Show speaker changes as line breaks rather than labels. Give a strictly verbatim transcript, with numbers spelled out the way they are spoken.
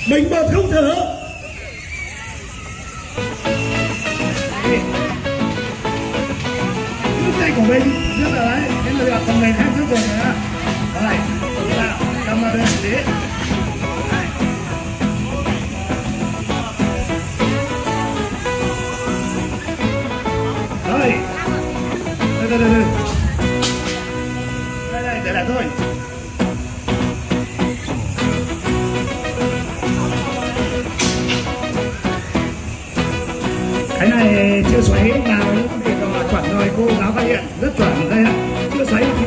Mình một không thở. Nước tay của mình rất là đấy, cái lực của mình hết sức rồi nhá. Rồi, chúng ta cầm vào đây tí. Rồi, đây đây đây đây, đây đây để lại thôi. Cái này chưa xoáy vào những việc chuẩn rồi, cô giáo phát hiện rất chuẩn đây ạ, chưa xoáy